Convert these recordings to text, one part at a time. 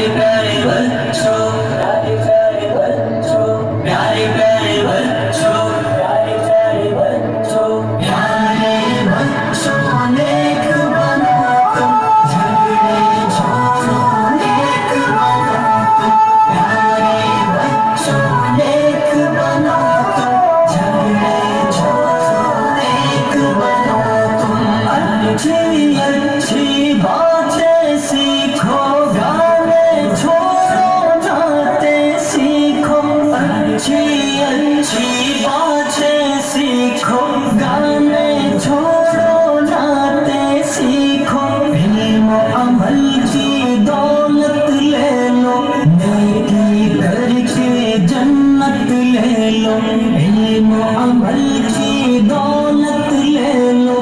प्यारे प्यारे बच्चों, प्यारे प्यारे बच्चों, प्यारे प्यारे बच्चों, प्यारे प्यारे बच्चों, प्यारे बच्चों नेक बनो तुम, झगड़े छोड़ो नेक बनो तुम, प्यारे बच्चों नेक बनो तुम, झगड़े छोड़ो नेक बनो तुम। अच्छी अच्छी बातें सीखो, गाने छोड़ो नाते सीखो। अच्छी अच्छी बातें सीखो, गाने छोड़ो नाते सीखो। इल्म अमल की दौलत ले लो, नेकी करके जन्नत ले लो। इल्म अमल की दौलत ले लो,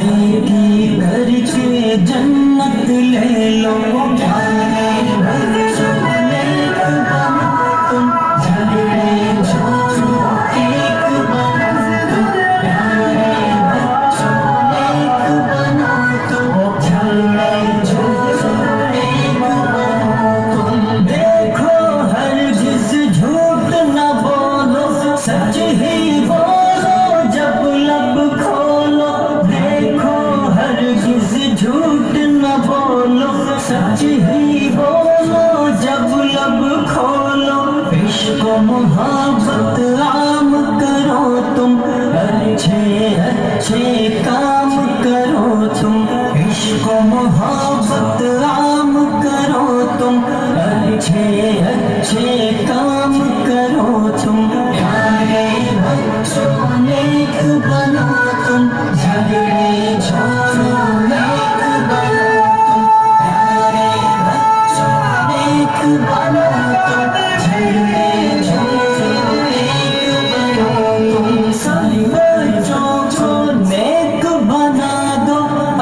नेकी करके जन्नत ले लो। प्यारे बच्चों नेक बनो तुम, झगड़े छोड़ो एक बनो तुम। प्यारे बच्चों नेक बनो तुम, झगड़े छोड़ो एक बनो तुम। देखो हरगिज़ झूठ न बोलो, सच ही बोलो जब लब खोलो। देखो हरगिज़ झूठ न बोलो, सच ही बोलो जब लब खोलो। इश्क मोहब्बत आम करो तुम, अच्छे अच्छे काम करो तुम। इश्क मोहब्बत आम करो तुम, अच्छे अच्छे काम करो तुम। प्यारे बच्चों नेक बनो तुम, झगड़े छोड़ो नेक बनो तुम। प्यारे बच्चों नेक बनो तुम, झगड़े छोड़ो नेक बनो तुम। सभी बच्चों को नेक बना दो,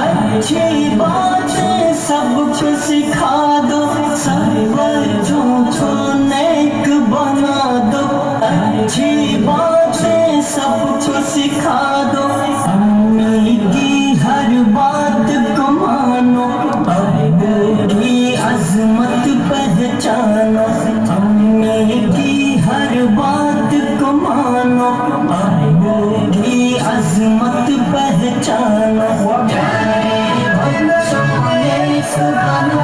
अच्छी बातें सबको सिखा दो। सभी बच्चों को नेक बना दो, अच्छी बातें सबको सिखा दो। अम्मी की हर बात को मानो, अब्बू की अज़मत पहचानो। अम्मी की हर बात को मानो, अब्बू की अज़मत पहचानो। प्यारे बच्चों नेक बनो